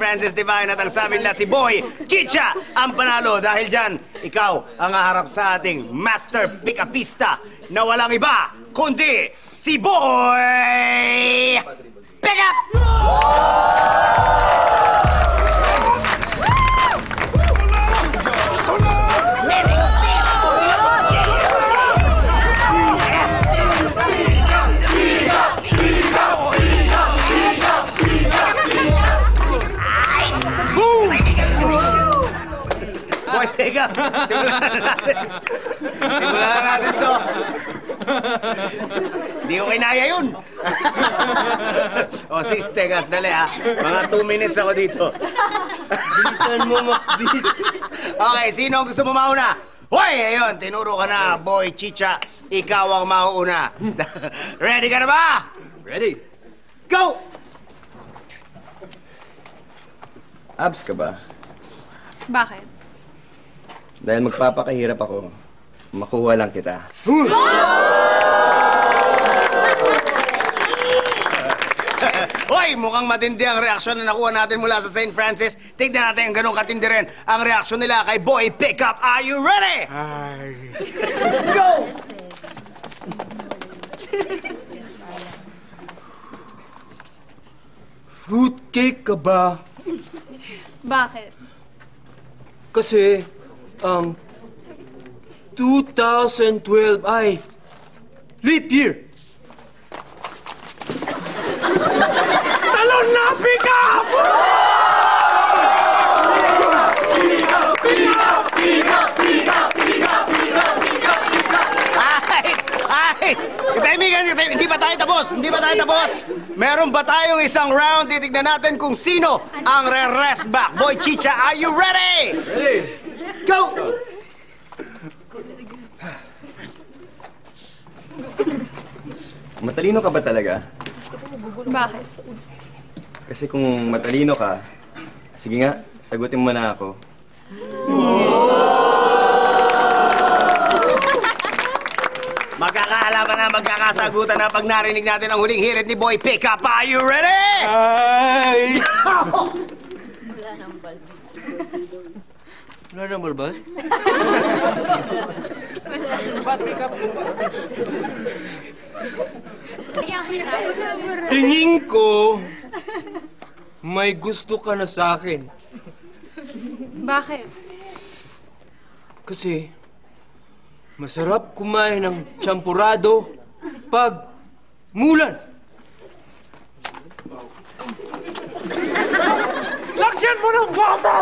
Francis Divine at ang sabi nila si Boy Chicha ang panalo. Dahil dyan, ikaw ang haharap sa ating master pick-upista na walang iba kundi si Boy Pick-up! Boy, teka. Simulan na natin. Simulan na natin to. Hindi ko kinaya yun. O, sige, teka, dali ha. Mga 2 minutes ako dito. Bilisan mo, Macdi. Okay, sino ang gusto mo mauna? Hoy, ayun, tinuro ka na, Boy Chicha. Ikaw ang mauuna. Ready ka na ba? Ready. Go! Abs ka ba? Bakit? Dahil magpapakahirap ako, makuha lang kita. Hoy, mukhang matindi ang reaksyon na nakuha natin mula sa St. Francis. Tignan natin ang ganun katindi rin ang reaksyon nila kay Boy Pickup. Are you ready? Ay. Go! Fruitcake ka ba? Bakit? Kasi, 2012 ay leap year. Talon na, pick up! Hindi pa tayo tapos! Hindi pa tayo tapos! Meron ba tayong isang round? Titignan natin kung sino ang re-rest back. Boy Chicha, are you ready? Ready. Go! Matalino ka ba talaga? Bakit? Kasi kung matalino ka, sige nga, sagutin mo na ako. Magkakaalaman na, magkakasagutan na pag narinig natin ang huling hirit ni Boy Pickup. Are you ready? Ay! Wala nang balbas? Tingin ko, may gusto ka na sa akin. Bakit? Kasi, masarap kumain ng champurado pag mulan. Lagyan mo ng bata!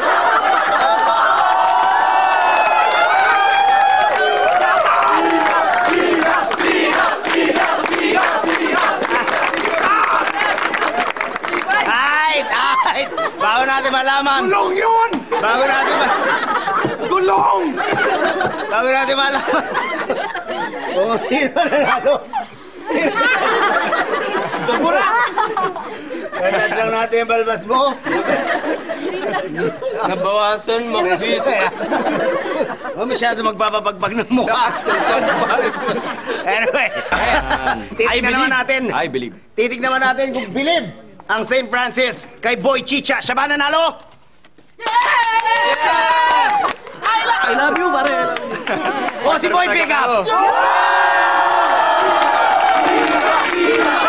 Bago natin malaman. Gulong yun! Bago natin Gulong! Bago natin malaman. Kung sino nanalo. Tabura! Kandas lang natin yung balbas mo. Nabawasan, Macdi. Huwag masyado magpapapagbag ng mukha. Anyway, titignan naman natin. I believe. Titignan naman natin kung bilib ang St. Francis kay Boy Chicha. Siya ba nanalo? I love you, pare. O si Boy Pickup?